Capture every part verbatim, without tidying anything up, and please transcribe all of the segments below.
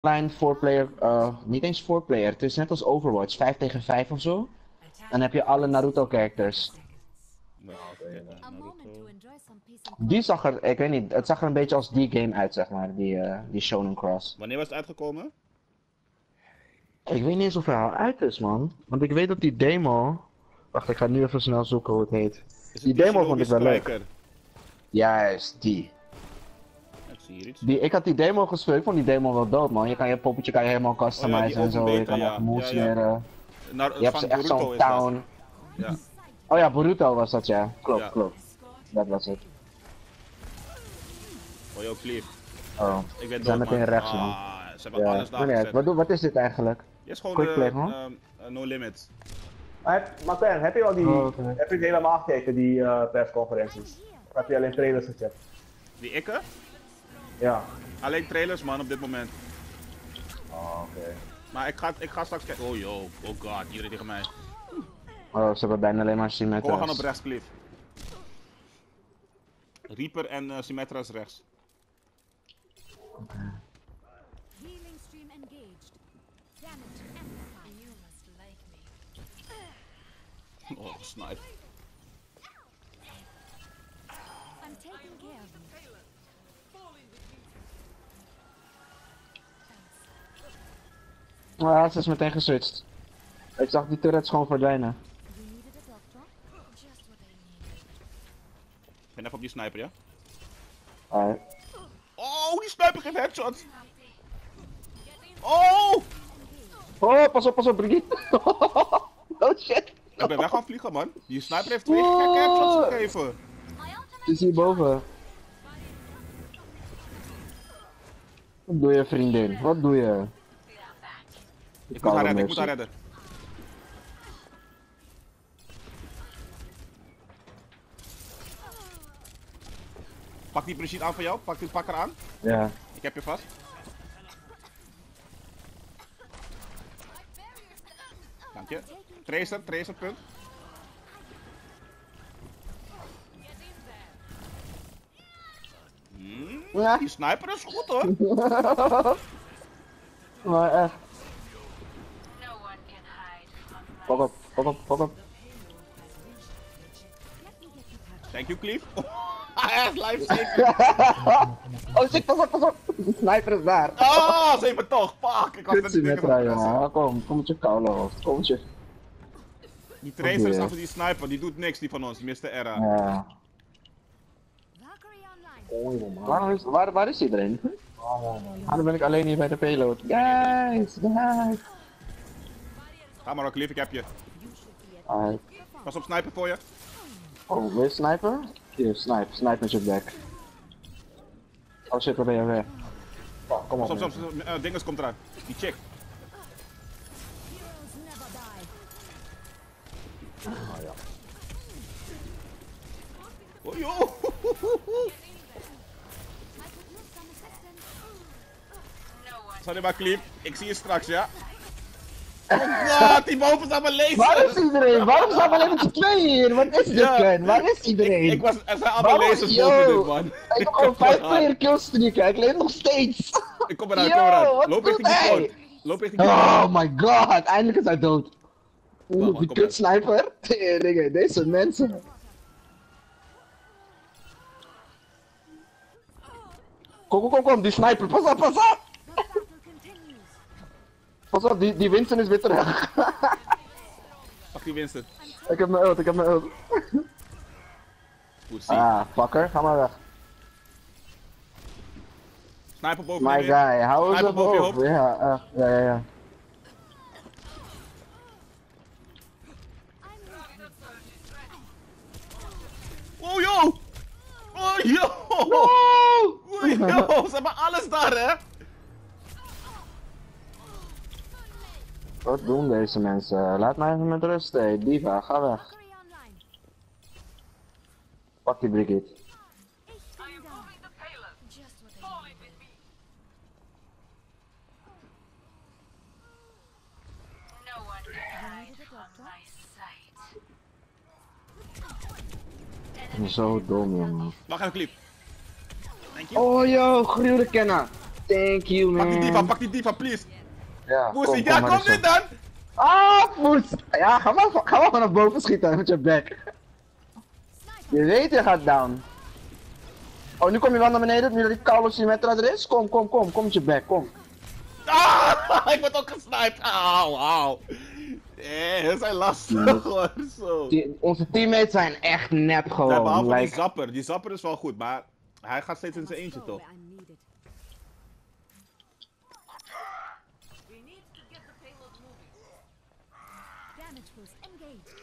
online four player, uh, niet eens four player, het is net als Overwatch, vijf tegen vijf of zo. Dan heb je alle Naruto characters. Die zag er, ik weet niet, het zag er een beetje als die game uit, zeg maar, die, uh, die Shonen Cross. Wanneer was het uitgekomen? Ik weet niet eens of hij al uit is, man. Want ik weet dat die demo... Wacht, ik ga nu even snel zoeken hoe het heet. Is Die het demo vond ik wel leuk. Striker? Juist, die. Ik zie hier iets. die. Ik had die demo gespeeld, ik vond die demo wel dood, man. Je kan je poppetje kan je helemaal customizen Oh ja, die en zo. open Je beta, kan ja. echt moves Ja, ja. leren. Nou, Je hebt van echt Boruto zo'n is dat. town. Ja. Oh ja, Boruto was dat, ja. Klopt, Ja. klopt. Dat was het. Oh joh, Cleave. Oh, Ik ben we zijn dood, meteen man. rechts, man. Ah, ze hebben Ja, alles daar maar nee, gezet. wat, doe- wat is dit eigenlijk? Je is gewoon Quick de, play, man. ehm, eh, no limit. Martijn, heb je al die, Oh, oké. heb je die helemaal gekeken, die uh, persconferenties? Of heb je alleen trailers gecheckt? Die ikke? Ja. Alleen trailers, man, op dit moment. Oh, oké. Maar ik ga, ik ga straks kijken. Oh joh, oh god, iedereen tegen mij. Oh, ze hebben bijna alleen maar Kom, we gaan op Symmetra's. rechts, Cliff. Reaper en uh, Symmetra is rechts. Healing stream engaged. Damage amplified. You must like me. Oh, snipe. I'm taking care of you. Ah, ze is meteen geswitcht. Ik zag die turrets gewoon verdwijnen. You needed a doctor? Just what I needed. Ik ben even op die sniper, ja? Ah, Oh, die sniper geeft headshots! Oh! oh, pas op, pas op, Brigitte. Oh shit. Ik ben weg gaan vliegen, man. Die sniper heeft twee gekke headshots gegeven. Het is hierboven. Wat doe je, vriendin? Wat doe je? Ik moet haar redden, ik moet haar redden. Pak die precies aan van jou, pak, die, pak haar aan. Ja. Ik heb je vast. Dank je. Tracer, tracer, punt. Hmm, Ja. die sniper is goed hoor. Maar echt. Pak op, pak op, pak op. Thank you, Cleave. Hij is live zeker. Oh shit, pas op, pas op. De sniper is daar. Ah, ze hebben toch. Fuck, ik was Kut net die Symmetra, dingen vergeten. jongen. Kom, kom met je koude hoofd. Kom met je. Die tracer is Oké. achter die sniper, die doet niks, die van ons, mister Era. Ja. Valkyrie online. Oh, waar is, waar, waar is iedereen? Ah, dan ben ik alleen hier bij de payload. Guys, guys. Ga maar, Cleave, ik heb je. Alright. Pas op, sniper voor je. Oh, wil je sniper? Hier, snipe, snipe met je back. Oh shit, waar ben je weg? Oh, kom op. Soms, man. soms, uh, dinges komt eraan. Die chick. Heroes never die. Oh joh. I could use some assistance. Sorry maar, Cleave. Ik zie je straks, ja? Oh god, die boven staat mijn laser. Waar is iedereen? Waarom zijn we alleen met z'n tweeën hier? Wat is dit, Ja. Ken? Waar is iedereen? Ik, ik was, er zijn allemaal Waarom? lasers Yo. boven dit, man. Ik heb gewoon vijf player killstreaken, ik leef nog steeds. Ik kom eruit, Yo, ik kom eruit. wat Loop doet richting die hij? poort. Loop richting die Oh poort. my god, eindelijk is hij dood. Wacht, Oeh, wacht, die kom kut sniper. Teringen, deze mensen. Kom, kom, kom, kom, die sniper, pas op, pas op! The battle continues. Pas op, die, die Winston is weer terug. Pak die Winston. Ik heb mijn ult, ik heb mijn ult. Goed, zie. Ah, fucker, ga maar weg. Sniper boven My je weer. guy, hou eens Sniper op boven je hoofd. hoofd. Ja, echt, ja, ja, ja. Oh joh. Oh joh. Oh joh. Ze hebben alles daar, hè. Wat doen deze mensen? Laat mij even met rust, hé. Diva, ga weg. Valkyrie online. Pak die Brigitte. Ich bin da. Just what I needed. No one can You hide needed a from doctor? my sight. Zo dom, jongen. Wacht even, Cleave. Thank you. Oh, yo, gruwelijk kennen. Thank you, man. Pak die diva, pak die diva, please. Ja, Poesie, kom, ja, kom, kom maar nu eens dan. Ah, poes! Ja, ga maar, ga maar naar boven schieten met je back. Je weet je gaat down. Oh, nu kom je wel naar beneden, nu dat die koude Symmetra er is. Kom, kom, kom, kom met je back, kom. Ah, ik word ook gesniped. Auw, auw. Eh, dat zijn lastig hoor, zo. Die, onze teammates zijn echt nep Ja, gewoon. behalve die like, zapper. Die zapper is wel goed, maar hij gaat steeds in zijn eentje Go toch? where I'm needed. Damage boost engaged.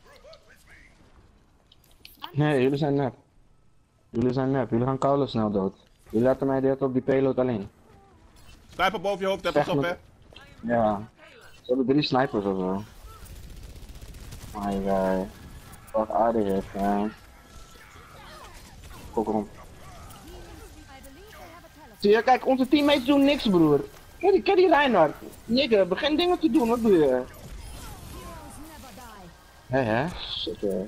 nee, jullie zijn nep. Jullie zijn nep, jullie gaan koude snel dood. Jullie laten mij dit op die payload alleen. Sniper boven je hoofd, heb Zeg je op me- hè? Ja. Ze hebben drie snipers of zo. My guy. Fuck out of here, man. Kom, kom. I believe they have a telephone. Zie je, kijk, onze teammates doen niks, broer. Kijk die, kijk die Reinhard. Nigga, begin dingen te doen, wat doe je? Heroes never die. Hé, hè? Shit, hè.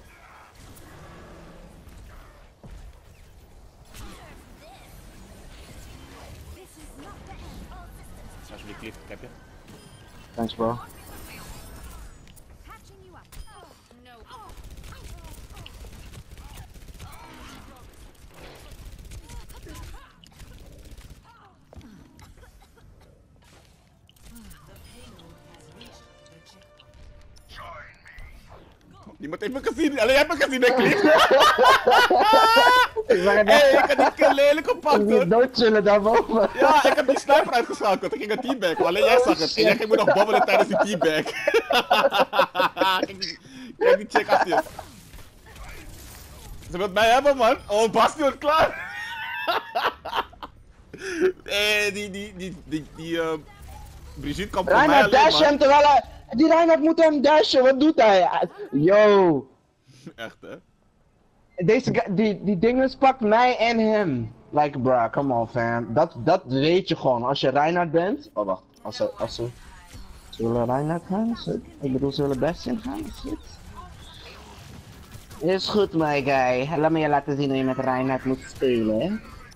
This is not the end. Alsjeblieft, clip, heb je? Thanks, bro. Patching you up. No. Niemand heeft me gezien, alleen jij hebt me gezien, hè, clip? Ik ben Hé, ik heb die kill lelijk gepakt hoor. dood chillen daarboven. Ja, ik heb die sniper uitgeschakeld. Ik ging een teambag, maar alleen jij zag het. En jij ging me nog babbelen tijdens die teambag. kijk, die, kijk die chick achter je. Ze wil mij hebben, man. Oh, Basti wordt klaar. Eh, die, die, die, die, die, uh, Brigitte kan voor mij Reinhard alleen, dash hem man. terwijl hij... Die Reinhard moet hem dashen, wat doet hij? Yo. Echt, hè? Deze guy, die, die dinges pakt mij en hem. Like, bruh, come on, fam. Dat, dat weet je gewoon. Als je Reinhard bent... Oh, wacht. Als ze... Als ze... Zullen we Reinhard gaan? Zullen- Ik bedoel, zullen we Bastion gaan? Shit. Is goed, my guy. Laat me je laten zien hoe je met Reinhard moet spelen, hè. Oké,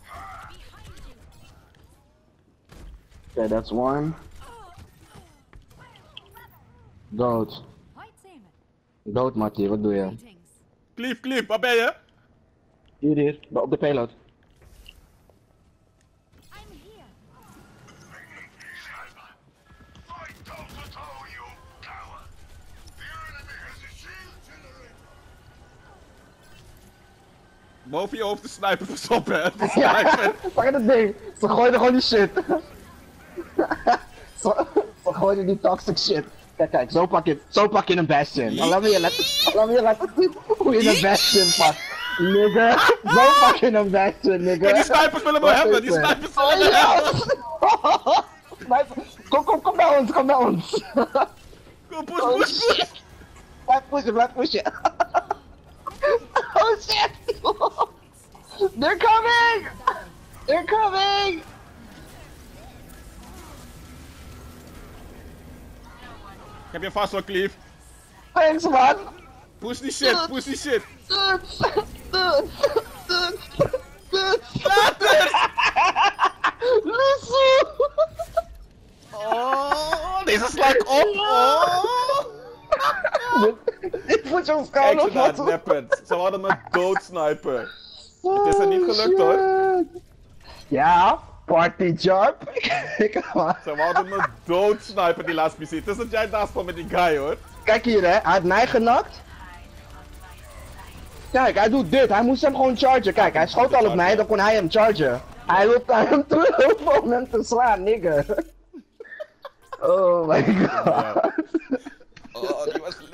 okay, that's one. Dood. Hoi, Seaman. Dood, Mattie. Wat doe je? Greetings. Clief, Clief, waar ben je? Hier, hier. Op de payload. I'm here. Boven je hoofd de sniper, pas op, hè? De Ja, sniper. pak dat ding. Ze gooiden gewoon die shit. ze, ze gooiden die toxic shit. Kijk, kijk, zo pak je, zo pak je een Bastion. Maar laat me je laten, laat me je laten zien hoe je een Bastion pakt. Nigga, zo pak je een Bastion, nigga. Kijk, die snipers willen me Wat hebben, is die het? snipers willen Oh, me ja. hebben. Sniper, kom, kom, kom bij ons, kom bij ons. Kom, push, Oh push, push. shit. Blijf pushen, blijf pushen. Oh shit. They're coming. They're coming. Ik heb je vast wel, Clief. Thanks, man. Push die shit, push die shit. Dude, dude, dude, dude. Laat het! Lucy. Oh, deze sla ik op. Oh. Ik voel zo'n Kijk ze koude naar het neppen. Ze hadden me doodsniper. Het is er niet gelukt, hoor. Ja, party job. Ik Ze hadden me doodsniper die laatste missie. Het is dat jij daar stond met die guy, hoor. Kijk hier, hè. Hij had mij genakt. Kijk, hij doet dit. Hij moest hem gewoon chargen. Kijk, hij schoot al op mij, dan kon hij hem chargen. Hij loopt naar hem terug om hem te slaan, nigga. Oh my god. Oh, die was